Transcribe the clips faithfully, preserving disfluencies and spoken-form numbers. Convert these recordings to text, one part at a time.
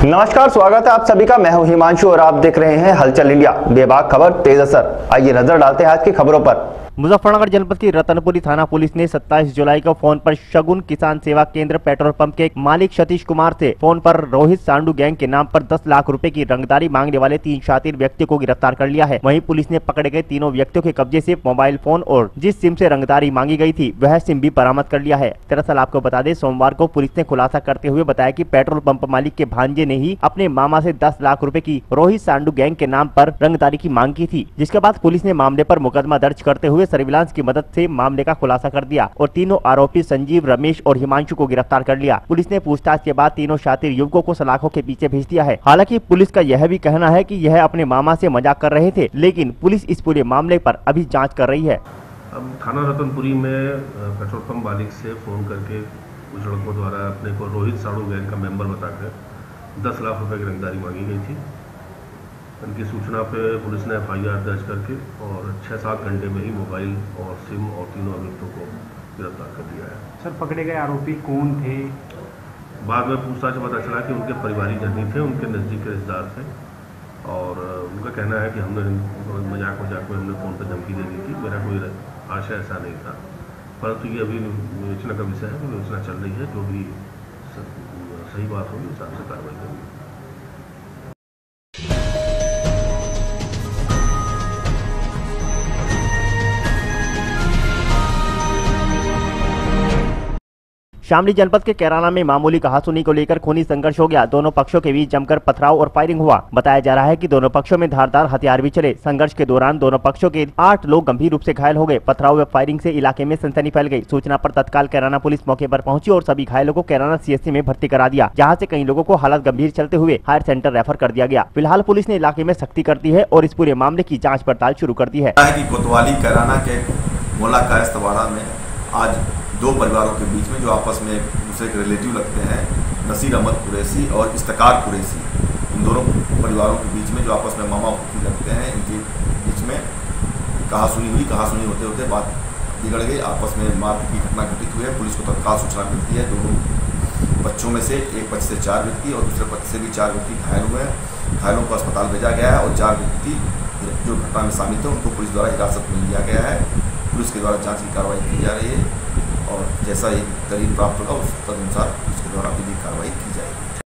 नमस्कार, स्वागत है आप सभी का। मैं हूं हिमांशु और आप देख रहे हैं हलचल इंडिया। बेबाक खबर तेज असर। आइए नजर डालते हैं आज की खबरों पर। मुजफ्फरनगर जनपद की रतनपुरी थाना पुलिस ने सत्ताईस जुलाई को फोन पर शगुन किसान सेवा केंद्र पेट्रोल पंप के मालिक सतीश कुमार से फोन पर रोहित सांडू गैंग के नाम पर दस लाख रुपए की रंगदारी मांगने वाले तीन शातिर व्यक्तियों को गिरफ्तार कर लिया है। वहीं पुलिस ने पकड़े गए तीनों व्यक्तियों के कब्जे से मोबाइल फोन और जिस सिम से रंगदारी मांगी गई थी वह सिम भी बरामद कर लिया है। दरअसल आपको बता दें, सोमवार को पुलिस ने खुलासा करते हुए बताया कि पेट्रोल पंप मालिक के भांजे ने ही अपने मामा से दस लाख रुपए की रोहित सांडू गैंग के नाम पर रंगदारी की मांग की थी, जिसके बाद पुलिस ने मामले पर मुकदमा दर्ज करते हुए सर्विलांस की मदद से मामले का खुलासा कर दिया और तीनों आरोपी संजीव, रमेश और हिमांशु को गिरफ्तार कर लिया। पुलिस ने पूछताछ के बाद तीनों शातिर युवकों को सलाखों के पीछे भेज दिया है। हालांकि पुलिस का यह भी कहना है कि यह अपने मामा से मजाक कर रहे थे, लेकिन पुलिस इस पूरे मामले पर अभी जांच कर रही है। अब थाना रतनपुरी में पेट्रोल पंप मालिक से फोन करके कुछ लड़कों द्वारा अपने को रोहित साड़ू गैंग का मेंबर बताकर दस लाख रुपए की रंगदारी मांगी गई थी। उनकी सूचना पे पुलिस ने एफ आई आर दर्ज करके और छः सात घंटे में ही मोबाइल और सिम और तीनों अभियुक्तों को गिरफ्तार कर दिया है। सर, पकड़े गए आरोपी कौन थे? बाद में पूछताछ पता चला कि उनके परिवारिक जन थे, उनके नज़दीक के रिश्तेदार थे और उनका कहना है कि हमने मजाक मजाक में हमने फ़ोन पर धमकी दे दी थी। मेरा कोई आशय ऐसा नहीं था, परंतु ये अभी विवेचना का विषय है, विवेचना चल रही है। जो भी सही बात होगी उस हिसाब से कार्रवाई करेंगे। शामली जनपद के कैराना में मामूली कहासुनी को लेकर खूनी संघर्ष हो गया। दोनों पक्षों के बीच जमकर पथराव और फायरिंग हुआ। बताया जा रहा है कि दोनों पक्षों में धारदार हथियार भी चले। संघर्ष के दौरान दोनों पक्षों के आठ लोग गंभीर रूप से घायल हो गए। पथराव व फायरिंग से इलाके में सनसनी फैल गई। सूचना पर तत्काल कैराना पुलिस मौके पर पहुंची और सभी घायलों को कैराना सी एस सी में भर्ती करा दिया, जहाँ से कई लोगों को हालत गंभीर चलते हुए हायर सेंटर रेफर कर दिया गया। फिलहाल पुलिस ने इलाके में सख्ती कर दी है और इस पूरे मामले की जाँच पड़ताल शुरू कर दी है। कोतवाली कैराना के मोला कायस्तवाड़ा में आज दो परिवारों के बीच में जो आपस में एक दूसरे के रिलेटिव लगते हैं, नसीर अहमद कुरैशी और इफ्तिकार कुरैशी, इन दोनों परिवारों के बीच में जो आपस में मामा फूफी लगते हैं, इनके बीच में कहासुनी हुई। कहासुनी होते होते बात बिगड़ गई, आपस में मारपीट की घटना घटित हुई है। पुलिस को तत्काल सूचना मिलती है। दोनों बच्चों में से एक बच्चे से चार व्यक्ति और दूसरे बच्चे से भी चार व्यक्ति घायल हुए हैं। घायलों को अस्पताल भेजा गया है और चार व्यक्ति जो घटना में शामिल थे उनको पुलिस द्वारा हिरासत में लिया गया है। पुलिस के द्वारा जाँच की कार्रवाई की जा रही है और जैसा एक दलील प्राप्त होगा उस तदनुसार उसके द्वारा विधिक कार्रवाई की जाएगी।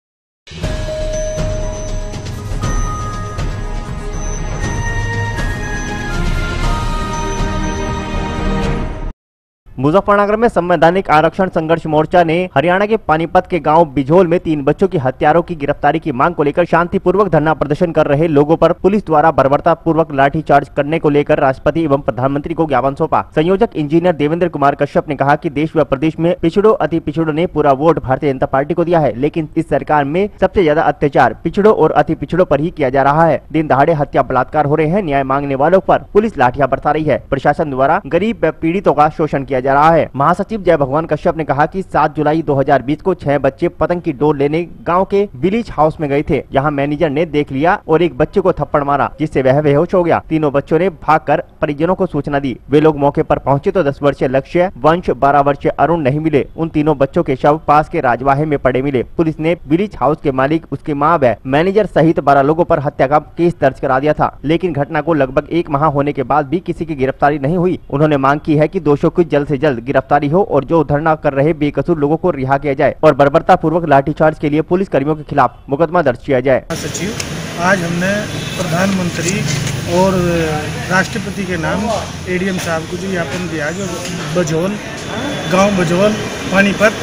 मुजफ्फरनगर में संवैधानिक आरक्षण संघर्ष मोर्चा ने हरियाणा के पानीपत के गांव बिझोल में तीन बच्चों की हत्यारों की गिरफ्तारी की मांग को लेकर शांतिपूर्वक धरना प्रदर्शन कर रहे लोगों पर पुलिस द्वारा बर्बरता पूर्वक लाठीचार्ज करने को लेकर राष्ट्रपति एवं प्रधानमंत्री को ज्ञापन सौंपा। संयोजक इंजीनियर देवेंद्र कुमार कश्यप ने कहा कि देश व प्रदेश में पिछड़ों अति पिछड़ों ने पूरा वोट भारतीय जनता पार्टी को दिया है, लेकिन इस सरकार में सबसे ज्यादा अत्याचार पिछड़ों और अति पिछड़ों पर ही किया जा रहा है। दिन दहाड़े हत्या बलात्कार हो रहे हैं। न्याय मांगने वालों पर पुलिस लाठियां बरसा रही है। प्रशासन द्वारा गरीब व पीड़ितों का शोषण किया जा रहा है। महासचिव जय भगवान कश्यप ने कहा कि सात जुलाई दो हज़ार बीस को छह बच्चे पतंग की डोर लेने गांव के विलेज हाउस में गए थे, जहां मैनेजर ने देख लिया और एक बच्चे को थप्पड़ मारा, जिससे वह बेहोश हो गया। तीनों बच्चों ने भागकर परिजनों को सूचना दी। वे लोग मौके पर पहुंचे तो दस वर्षीय लक्ष्य, वंश, बारह वर्षीय अरुण नहीं मिले। उन तीनों बच्चों के शव पास के राजवाहे में पड़े मिले। पुलिस ने विलेज हाउस के मालिक, उसकी मां व मैनेजर सहित बारह लोगों पर हत्या का केस दर्ज करा दिया था, लेकिन घटना को लगभग एक माह होने के बाद भी किसी की गिरफ्तारी नहीं हुई। उन्होंने मांग की है कि दोषियों की जल्द से जल्द गिरफ्तारी हो और जो धरना कर रहे बेकसूर लोगों को रिहा किया जाए और बर्बरता पूर्वक लाठीचार्ज के लिए पुलिस कर्मियों के खिलाफ मुकदमा दर्ज किया जाए। सचिव, आज हमने प्रधानमंत्री और राष्ट्रपति के नाम एडीएम साहब को जो ज्ञापन दिया, जो बझोल गांव बझोल पानीपत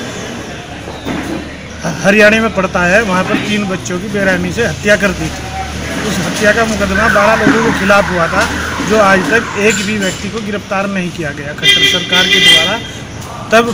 हरियाणा में पड़ता है, वहां पर तीन बच्चों की बेरहमी से हत्या कर दी थी। उस हत्या का मुकदमा बारह लोगों के खिलाफ हुआ था, जो आज तक एक भी व्यक्ति को गिरफ्तार नहीं किया गया खट्टर सरकार के द्वारा। तब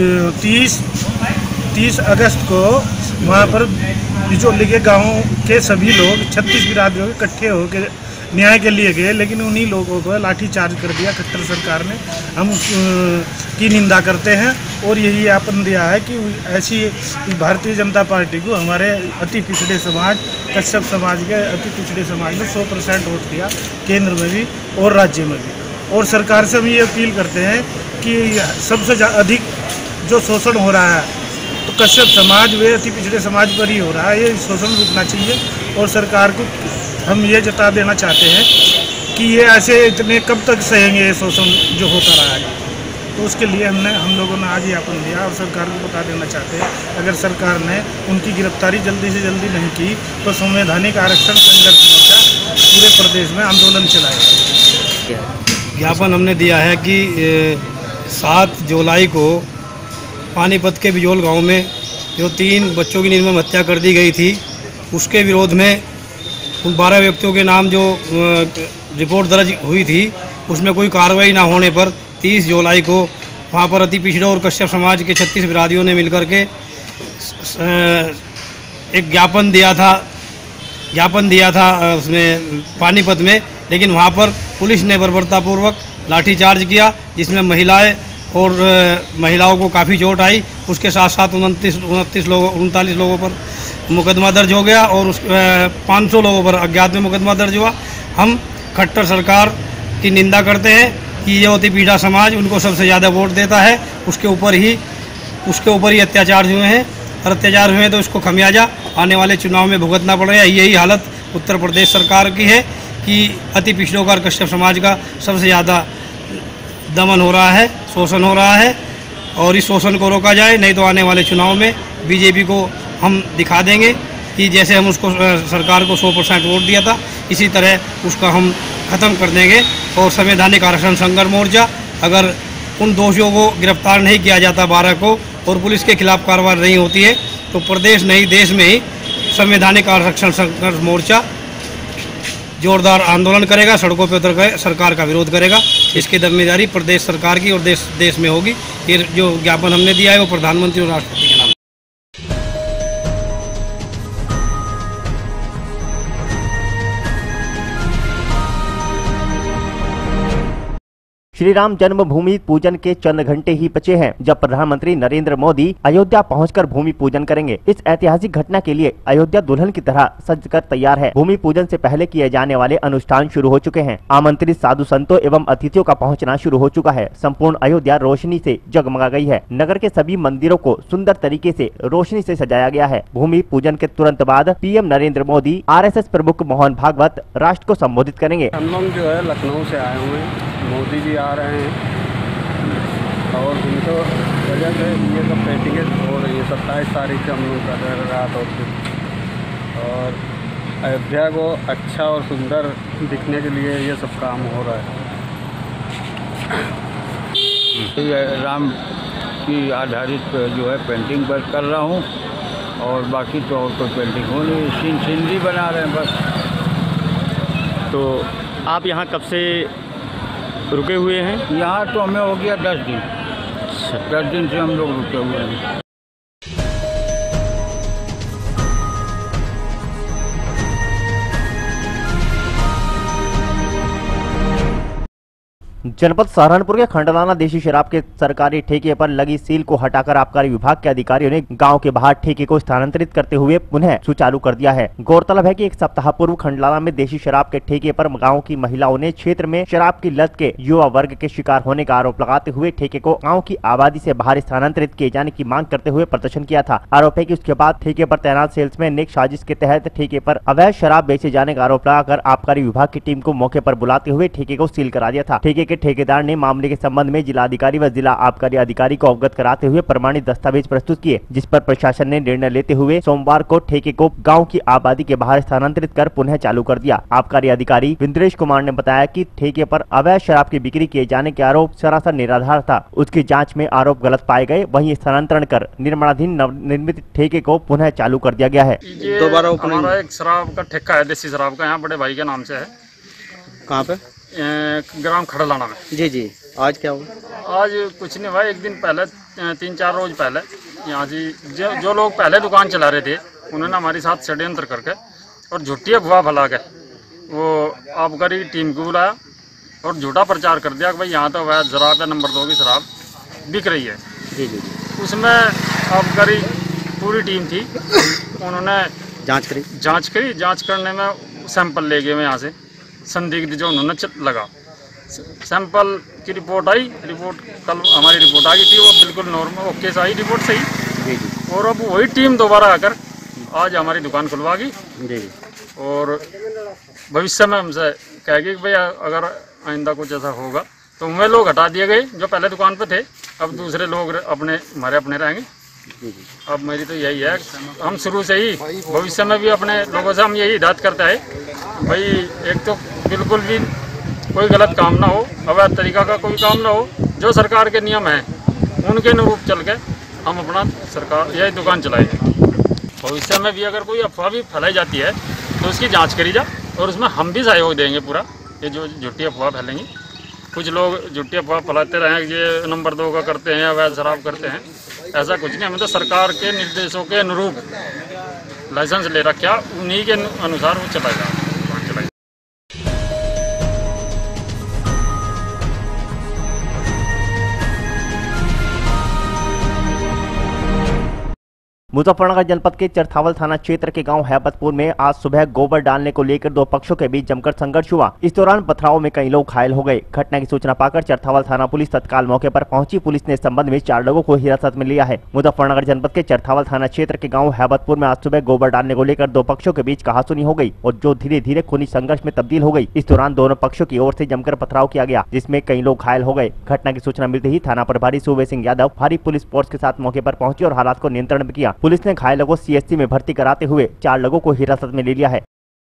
तीस अगस्त को वहाँ पर बिचौली के गाँव के सभी लोग छत्तीस बिरादरियों के इकट्ठे होकर न्याय के लिए गए, लेकिन उन्हीं लोगों को लाठी चार्ज कर दिया खट्टर सरकार ने। हम की निंदा करते हैं और यही ज्ञापन दिया है कि ऐसी भारतीय जनता पार्टी को हमारे अति पिछड़े समाज, कश्यप समाज के अति पिछड़े समाज ने सौ परसेंट वोट दिया, केंद्र में भी और राज्य में भी। और सरकार से हम ये अपील करते हैं कि सबसे अधिक जो शोषण हो रहा है तो कश्यप समाज व अति पिछड़े समाज पर ही हो रहा है। ये शोषण रुकना चाहिए और सरकार को हम ये जता देना चाहते हैं कि ये ऐसे इतने कब तक सहेंगे ये शोषण जो होता रहा है। तो उसके लिए हमने हम लोगों ने आज ज्ञापन दिया और सरकार को बता देना चाहते हैं अगर सरकार ने उनकी गिरफ्तारी जल्दी से जल्दी नहीं की तो संवैधानिक आरक्षण संघर्ष मोर्चा पूरे प्रदेश में आंदोलन चलाएगा। ज्ञापन हमने दिया है कि सात जुलाई को पानीपत के बिजोल गांव में जो तीन बच्चों की निर्मम हत्या कर दी गई थी उसके विरोध में उन बारह व्यक्तियों के नाम जो रिपोर्ट दर्ज हुई थी उसमें कोई कार्रवाई ना होने पर तीस जुलाई को वहाँ पर अति पिछड़े और कश्यप समाज के छत्तीस बिरादियों ने मिलकर के एक ज्ञापन दिया था ज्ञापन दिया था उसमें पानीपत में, लेकिन वहाँ पर पुलिस ने बर्बरतापूर्वक लाठीचार्ज किया जिसमें महिलाएं और महिलाओं को काफ़ी चोट आई। उसके साथ साथ उनतीस उनतीस लोगों उनतालीस लोगों पर मुकदमा दर्ज हो गया और उस पाँच सौ लोगों पर अज्ञात में मुकदमा दर्ज हुआ। हम खट्टर सरकार की निंदा करते हैं कि ये अति पीड़ा समाज उनको सबसे ज़्यादा वोट देता है, उसके ऊपर ही उसके ऊपर ही अत्याचार हुए हैं और अत्याचार हुए हैं तो उसको खमियाजा आने वाले चुनाव में भुगतना पड़ेगा। यही हालत उत्तर प्रदेश सरकार की है कि अति पिछड़ों का कश्यप समाज का सबसे ज़्यादा दमन हो रहा है, शोषण हो रहा है और इस शोषण को रोका जाए, नहीं तो आने वाले चुनाव में बीजेपी को हम दिखा देंगे कि जैसे हम उसको सरकार को सौ परसेंट वोट दिया था इसी तरह उसका हम ख़त्म कर देंगे। और संवैधानिक आरक्षण संघर्ष मोर्चा अगर उन दोषियों को गिरफ्तार नहीं किया जाता बारह को और पुलिस के खिलाफ कार्रवाई नहीं होती है तो प्रदेश नहीं देश में ही संवैधानिक आरक्षण संघर्ष मोर्चा जोरदार आंदोलन करेगा, सड़कों पर उतर कर सरकार का विरोध करेगा। इसकी जिम्मेदारी प्रदेश सरकार की और देश देश में होगी। ये जो ज्ञापन हमने दिया है वो प्रधानमंत्री और राष्ट्रपति के नाम। श्री राम जन्मभूमि पूजन के चंद घंटे ही बचे हैं जब प्रधानमंत्री नरेंद्र मोदी अयोध्या पहुंचकर भूमि पूजन करेंगे। इस ऐतिहासिक घटना के लिए अयोध्या दुल्हन की तरह सज कर तैयार है। भूमि पूजन से पहले किए जाने वाले अनुष्ठान शुरू हो चुके हैं। आमंत्रित साधु संतों एवं अतिथियों का पहुंचना शुरू हो चुका है। संपूर्ण अयोध्या रोशनी से जगमगा गई है। नगर के सभी मंदिरों को सुंदर तरीके से रोशनी से सजाया गया है। भूमि पूजन के तुरंत बाद PM Narendra Modi, R S S प्रमुख मोहन भागवत राष्ट्र को संबोधित करेंगे। हम लोग जो है लखनऊ से आए हुए हैं, मोदी जी आ रहे हैं और उनको वजह से ये सब पेंटिंगें हो रही है। सत्ताईस तारीख से हम लोग कर रहे हैं रात और दिन, और अयोध्या को अच्छा और सुंदर दिखने के लिए ये सब काम हो रहा है। राम की आधारित जो है पेंटिंग पर कर रहा हूँ और बाकी तो और कोई पेंटिंग हो नहीं, सीन सीनरी बना रहे हैं बस। तो आप यहाँ कब से रुके हुए हैं? यहाँ तो हमें हो गया दस दिन दस दिन से हम लोग रुके हुए हैं। जनपद सहारनपुर के खंडलाना देशी शराब के सरकारी ठेके पर लगी सील को हटाकर आबकारी विभाग के अधिकारियों ने गांव के बाहर ठेके को स्थानांतरित करते हुए पुनः सुचारू कर दिया है। गौरतलब है कि एक सप्ताह पूर्व खंडलाना में देशी शराब के ठेके पर गांव की महिलाओं ने क्षेत्र में शराब की लत के युवा वर्ग के शिकार होने का आरोप लगाते हुए ठेके को गाँव की आबादी से बाहर स्थानांतरित किए जाने की मांग करते हुए प्रदर्शन किया था। आरोप है कि उसके बाद ठेके पर तैनात सेल्समैन ने साजिश के तहत ठेके पर अवैध शराब बेचे जाने का आरोप लगाकर आबकारी विभाग की टीम को मौके पर बुलाते हुए ठेके को सील करा दिया था। ठेके के ठेकेदार ने मामले के संबंध में जिलाधिकारी व जिला आबकारी अधिकारी को अवगत कराते हुए प्रमाणित दस्तावेज प्रस्तुत किए, जिस पर प्रशासन ने निर्णय लेते हुए सोमवार को ठेके को गांव की आबादी के बाहर स्थानांतरित कर पुनः चालू कर दिया। आबकारी अधिकारी विंद्रेश कुमार ने बताया कि ठेके पर अवैध शराब की बिक्री किए जाने के आरोप सरासर निराधार था। उसकी जाँच में आरोप गलत पाए गए, वहीं स्थानांतरण कर निर्माणाधीन नवनिर्मित ठेके को पुनः चालू कर दिया गया है। दोबारा हमारा एक शराब का ठेका है, देसी शराब का, यहाँ बड़े भाई के नाम से है। कहाँ पे? ग्राम खड़लाना में। जी जी। आज क्या हुआ? आज कुछ नहीं भाई, एक दिन पहले, तीन चार रोज पहले यहाँ जी जो, जो लोग पहले दुकान चला रहे थे उन्होंने हमारे साथ षड्यंत्र करके और झूठी अफवाह फैला के वो आबकारी की टीम को बुलाया और झूठा प्रचार कर दिया कि भाई यहाँ तो अवैध शराब या नंबर दो की शराब बिक रही है। जी जी। उसमें आबकारी पूरी टीम थी, उन्होंने जांच करी जांच करी जांच करने में सैंपल ले गए यहाँ से संदिग्ध जो उन्होंने लगा। सैंपल की रिपोर्ट आई, रिपोर्ट कल हमारी रिपोर्ट आ गई थी, वो बिल्कुल नॉर्मल ओके से आई रिपोर्ट सही। जी जी। और अब वही टीम दोबारा आकर आज हमारी दुकान खुलवागी जी। और भविष्य में हमसे कहेगी कि भैया अगर आइंदा कुछ ऐसा होगा तो वे लोग हटा दिए गए जो पहले दुकान पे थे, अब दूसरे लोग अपने हमारे अपने रहेंगे। अब मेरी तो यही है, हम शुरू से ही भविष्य में भी अपने लोगों से हम यही हिदायत करते हैं भाई एक तो बिल्कुल भी कोई गलत काम ना हो, अवैध तरीका का कोई काम ना हो, जो सरकार के नियम हैं उनके अनुरूप चल के हम अपना सरकार यही दुकान चलाएंगे। भविष्य में भी अगर कोई अफवाह भी फैलाई जाती है तो उसकी जांच करी जा और उसमें हम भी सहयोग देंगे पूरा। ये जो झूठी अफवाह फैलेंगी, कुछ लोग झूठी अफवाह फैलाते रहे ये नंबर दो का करते हैं, अवैध शराब करते हैं, ऐसा कुछ नहीं। हमें तो सरकार के निर्देशों के अनुरूप लाइसेंस ले रखा, उन्हीं के अनुसार वो चलाएगा। मुजफ्फरनगर जनपद के चरथावल थाना क्षेत्र के गांव हैबतपुर में आज सुबह गोबर डालने को लेकर दो पक्षों के बीच जमकर संघर्ष हुआ। इस दौरान पथराव में कई लोग घायल हो गए। घटना की सूचना पाकर चरथावल थाना पुलिस तत्काल मौके पर पहुंची। पुलिस ने इस संबंध में चार लोगों को हिरासत में लिया है। मुजफ्फरनगर जनपद के चरथावल थाना क्षेत्र के गाँव हैबतपुर में आज सुबह गोबर डालने को लेकर दो पक्षों के बीच कहासुनी हो गई और जो धीरे धीरे खूनी संघर्ष में तब्दील हो गई। इस दौरान दोनों पक्षों की ओर से जमकर पथराव किया गया, जिसमें कई लोग घायल हो गए। घटना की सूचना मिलते ही थाना प्रभारी सूबे सिंह यादव भारी पुलिस फोर्स के साथ मौके पर पहुंचे और हालात को नियंत्रण में किया। पुलिस ने घायलों को सीएचसी में भर्ती कराते हुए चार लोगों को हिरासत में ले लिया है।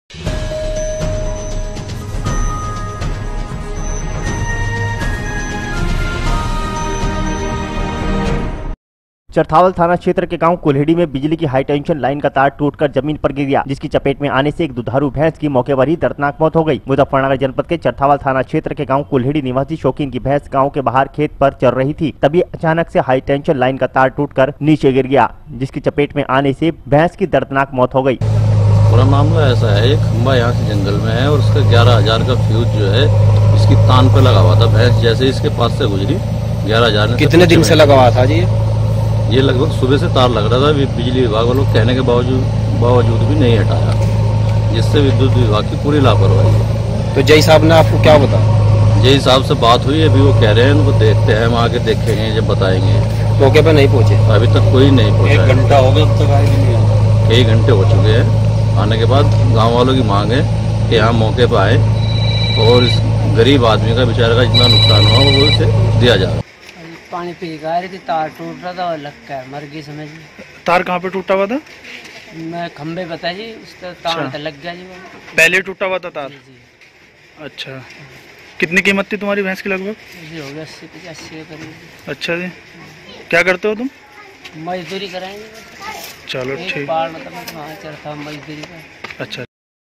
चरथावल थाना क्षेत्र के गांव कुल्हेड़ी में बिजली की हाई टेंशन लाइन का तार टूटकर जमीन पर गिर गया, जिसकी चपेट में आने से एक दुधारू भैंस की मौके पर ही दर्दनाक मौत हो गई। मुजफ्फरनगर जनपद के चरथावल थाना क्षेत्र के गांव कुल्हेड़ी निवासी शौकीन की भैंस गांव के बाहर खेत पर चल रही थी, तभी अचानक से हाई टेंशन लाइन का तार टूटकर नीचे गिर गया, जिसकी चपेट में आने से भैंस की दर्दनाक मौत हो गई। पूरा मामला ऐसा है, एक खंबा यहाँ से जंगल में है और उसका ग्यारह हजार का फ्यूज जो है इसकी तान पे लगा हुआ था। भैंस जैसे इसके पास से गुजरी ग्यारह हजार। कितने दिन से लगा हुआ था जी? ये लगभग सुबह से तार लग रहा था। बिजली विभाग वालों कहने के बावजूद बावजूद भी नहीं हटाया, जिससे विद्युत विभाग की पूरी लापरवाही है। तो जय साहब ने आपको क्या बताया? जय साहब से बात हुई, अभी वो कह रहे हैं उनको देखते हैं, हम आके देखेंगे जब बताएंगे। मौके पे नहीं पहुंचे? अभी तक कोई नहीं पहुंचा। एक घंटा हो गया अब तक आए नहीं। कई घंटे हो चुके हैं। आने के बाद गाँव वालों की मांग है कि यहाँ मौके पर आए और इस गरीब आदमी का बेचारे का जितना नुकसान हुआ वो उसे दिया जाए। पानी पी गा रही थी, तार टूट रहा था और लग कर मर गई समझ। तार कहाँ पे टूटा हुआ था? मैं खंबे बता जी, उसका तार अच्छा। लग गया जी। पहले टूटा हुआ था तार? जी। अच्छा, कितनी कीमत थी तुम्हारी भैंस की? लगभग जी हो गया अस्सी पचासी के करीब। अच्छा जी, क्या करते हो तुम? मजदूरी कराएंगे। चलो ठीक। चरथा मजदूरी का। अच्छा।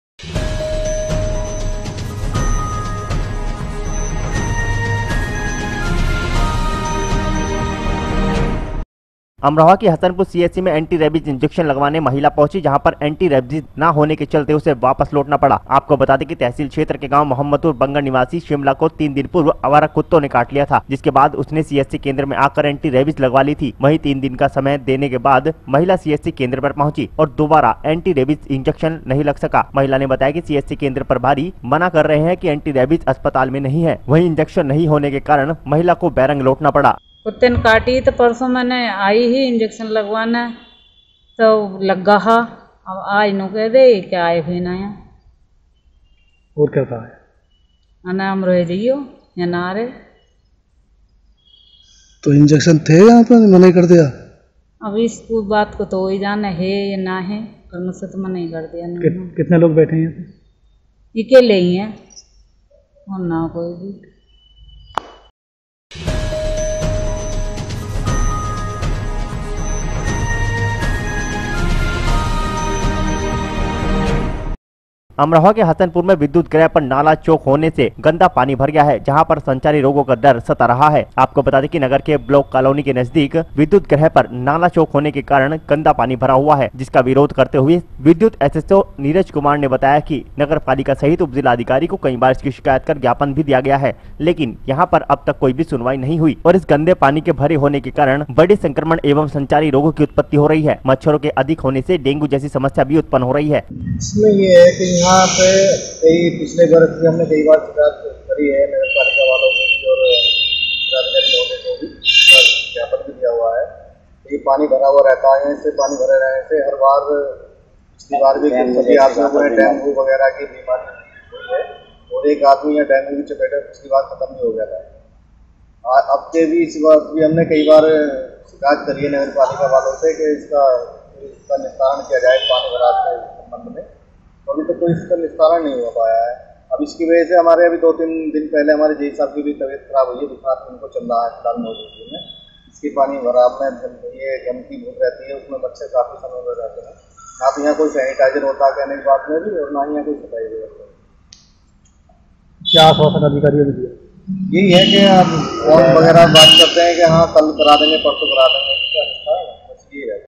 अमरोहा की हसनपुर सीएचसी में एंटी रेबीज इंजेक्शन लगवाने महिला पहुंची, जहां पर एंटी रेबीज न होने के चलते उसे वापस लौटना पड़ा। आपको बता दें कि तहसील क्षेत्र के गांव मोहम्मदपुर बंगर निवासी शिमला को तीन दिन पूर्व आवारा कुत्तों ने काट लिया था, जिसके बाद उसने सीएचसी केंद्र में आकर एंटी रेबीज लगवा ली थी। वहीं तीन दिन का समय देने के बाद महिला सीएचसी केंद्र पर पहुंची और दोबारा एंटी रेबीज इंजेक्शन नहीं लग सका। महिला ने बताया कि सीएचसी केंद्र प्रभारी मना कर रहे हैं कि एंटी रेबीज अस्पताल में नहीं है, वहीं इंजेक्शन नहीं होने के कारण महिला को बैरंग लौटना पड़ा। कुत्ते ने काटी तो परसों मैंने आई ही इंजेक्शन लगवाना तो लगा हा। अब आज नु कह दे क्या आए फिर ना और क्या था नाम रह जियो या ना रे। तो इंजेक्शन थे यहाँ पर मना कर दिया? अब इस बात को तो वही जाना है या ना है, पर मुझसे तो मना ही कर दिया। कि, कितने लोग बैठे हैं? अकेले ही हैं और ना कोई भी। अमरोहा के हसनपुर में विद्युत ग्रह पर नाला चौक होने से गंदा पानी भर गया है, जहां पर संचारी रोगों का डर सता रहा है। आपको बता दें कि नगर के ब्लॉक कॉलोनी के नजदीक विद्युत ग्रह पर नाला चौक होने के कारण गंदा पानी भरा हुआ है, जिसका विरोध करते हुए विद्युत एसएसओ नीरज कुमार ने बताया कि नगर पालिका सहित उप जिलाधिकारी को कई बार इसकी शिकायत कर ज्ञापन भी दिया गया है, लेकिन यहाँ पर अब तक कोई भी सुनवाई नहीं हुई और इस गंदे पानी के भरे होने के कारण बड़े संक्रमण एवं संचारी रोगों की उत्पत्ति हो रही है। मच्छरों के अधिक होने से डेंगू जैसी समस्या भी उत्पन्न हो रही है। इसमें ये है कि यहाँ पे कई पिछले वर्ष भी हमने कई बार शिकायत करी है नगर पालिका वालों को भी और जिलाधिकारी महोदय को भी ज्ञापन भी दिया हुआ है। ये पानी भरा हुआ रहता है, इससे पानी भरे रहने से हर बार पिछली बार भी सभी आदमियों में डेंगू वगैरह की बीमारी हुई है और एक आदमी या डेंगू की चपेट में पिछली बार खत्म भी हो गया था। अब के भी इस बार भी हमने कई बार शिकायत करी है नगर पालिका वालों से कि इसका इसका निस्तारण किया जाए पानी भराव के संबंध में, तो अभी तो कोई इसका निस्तारण नहीं हो पाया है। अब इसकी वजह से हमारे अभी दो तीन दिन पहले हमारे जय साहब की भी तबीयत खराब हुई है, बुखार उनको चल रहा है फिलहाल मौजूदगी में। इसकी पानी भराव में ये गंदगी बहुत रहती है, उसमें मच्छर काफ़ी समय में रहते हैं। ना तो यहाँ कोई सैनिटाइजर होता है कहने की बात में भी, और ना ही यहाँ कोई सफाई व्यवस्था। क्या आश्वासन अधिकारियों ने दिया? यही है कि आप फोन वगैरह बात करते हैं कि हाँ कल करा देंगे, परसों करा देंगे, इसका बस यही है।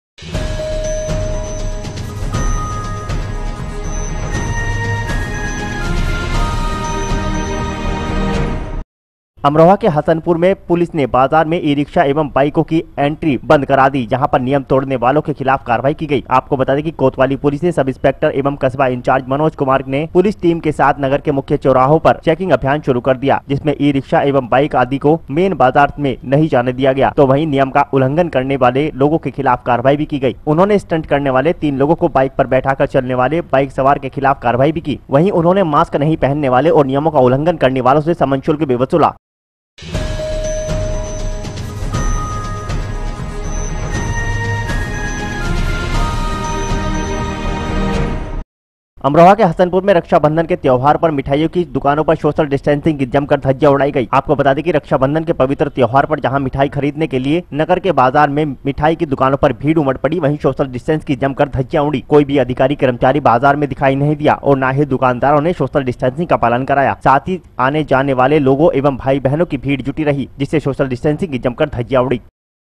अमरोहा के हसनपुर में पुलिस ने बाजार में ई रिक्शा एवं बाइकों की एंट्री बंद करा दी, जहां पर नियम तोड़ने वालों के खिलाफ कार्रवाई की गई। आपको बता दें कि कोतवाली पुलिस ने सब इंस्पेक्टर एवं कस्बा इंचार्ज मनोज कुमार ने पुलिस टीम के साथ नगर के मुख्य चौराहों पर चेकिंग अभियान शुरू कर दिया, जिसमें ई रिक्शा एवं बाइक आदि को मेन बाजार में नहीं जाने दिया गया। तो वहीं नियम का उल्लंघन करने वाले लोगों के खिलाफ कार्रवाई भी की गई। उन्होंने स्टंट करने वाले तीन लोगों को बाइक पर बैठाकर चलने वाले बाइक सवार के खिलाफ कार्रवाई भी की। वहीं उन्होंने मास्क नहीं पहनने वाले और नियमों का उल्लंघन करने वालों से समन शुल्क भी वसूला। अमरोहा के हसनपुर में रक्षाबंधन के त्योहार पर मिठाइयों की दुकानों पर सोशल डिस्टेंसिंग की जमकर धज्जियां उड़ाई गई। आपको बता दें कि रक्षाबंधन के पवित्र त्योहार पर जहां मिठाई खरीदने के लिए नगर के बाजार में मिठाई की दुकानों पर भीड़ उमड़ पड़ी, वहीं सोशल डिस्टेंस की जमकर धज्जियां उड़ी। कोई भी अधिकारी कर्मचारी बाजार में दिखाई नहीं दिया और न ही दुकानदारों ने सोशल डिस्टेंसिंग का पालन कराया। साथ ही आने जाने वाले लोगों एवं भाई बहनों की भीड़ जुटी रही, जिससे सोशल डिस्टेंसिंग की जमकर धज्जियां उड़ी।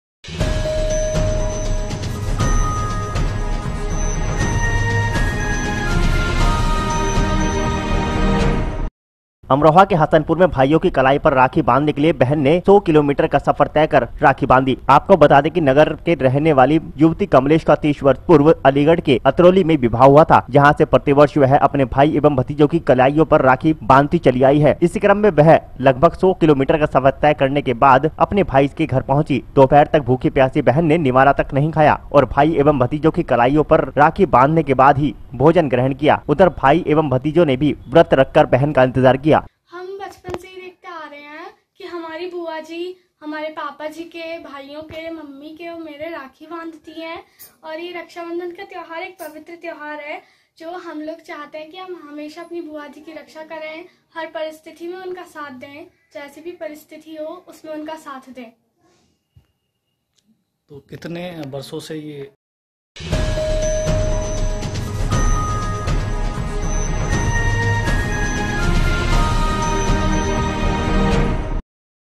अमरोहा के हसनपुर में भाइयों की कलाई पर राखी बांधने के लिए बहन ने सौ किलोमीटर का सफर तय कर राखी बांधी। आपको बता दें कि नगर के रहने वाली युवती कमलेश का तीस वर्ष पूर्व अलीगढ़ के अतरौली में विवाह हुआ था, जहां से प्रतिवर्ष वह अपने भाई एवं भतीजों की कलाइयों पर राखी बांधती चली आई है। इसी क्रम में वह लगभग सौ किलोमीटर का सफर तय करने के बाद अपने भाई के घर पहुंची। दोपहर तक भूखी प्यासी बहन ने निवारा तक नहीं खाया और भाई एवं भतीजों की कलाइयों पर राखी बांधने के बाद ही भोजन ग्रहण किया। उधर भाई एवं भतीजों ने भी व्रत रखकर बहन का इंतजार किया। हम बचपन से ही देखते आ रहे हैं कि हमारी बुआ जी हमारे पापा जी के, भाइयों के, मम्मी के और मेरे राखी बांधती हैं। और ये रक्षाबंधन का त्योहार एक पवित्र त्योहार है जो हम लोग चाहते हैं कि हम हमेशा अपनी बुआ जी की रक्षा करें, हर परिस्थिति में उनका साथ दें, जैसी भी परिस्थिति हो उसमें उनका साथ दें। तो कितने वर्षों से ये